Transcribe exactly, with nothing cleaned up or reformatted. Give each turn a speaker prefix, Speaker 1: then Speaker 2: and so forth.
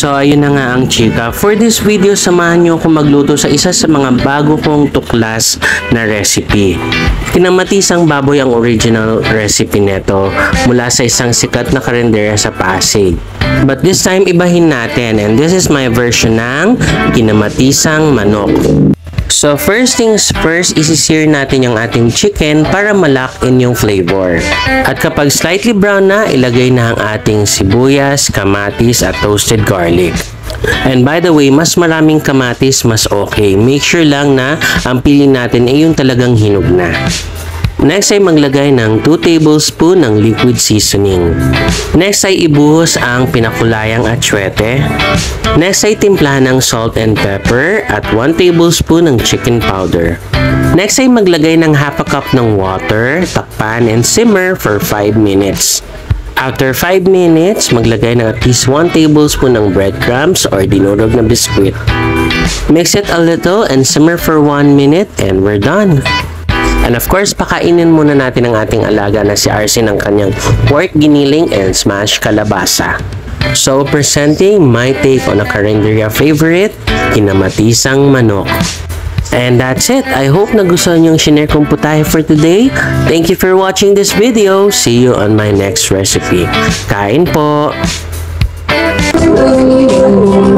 Speaker 1: So ayun na nga ang chika. For this video, samahan nyo ako magluto sa isa sa mga bago kong tuklas na recipe. Kinamatisang baboy ang original recipe neto mula sa isang sikat na karendera sa Pasig. But this time, ibahin natin, and this is my version ng kinamatisang manok. So first things first, isi-sear natin yung ating chicken para ma-lock in yung flavor. At kapag slightly brown na, ilagay na ang ating sibuyas, kamatis at toasted garlic. And by the way, mas maraming kamatis, mas okay. Make sure lang na ang pili natin ay yung talagang hinog na. Next ay maglagay ng two tablespoons ng liquid seasoning. Next ay ibuhos ang pinakulayang atsuete. Next ay timplahan ng salt and pepper at one tablespoon ng chicken powder. Next ay maglagay ng half a cup ng water, takpan and simmer for five minutes. After five minutes, maglagay ng at least one tablespoon ng breadcrumbs or dinurog na biskwit. Mix it a little and simmer for one minute and we're done. And of course, pakainin muna natin ang ating alaga na si R C ng kanyang pork giniling and smashed kalabasa. So, presenting my take on a Carinderia favorite, kinamatisang manok. And that's it. I hope nagustuhan yung shinare kong putahe for today. Thank you for watching this video. See you on my next recipe. Kain po!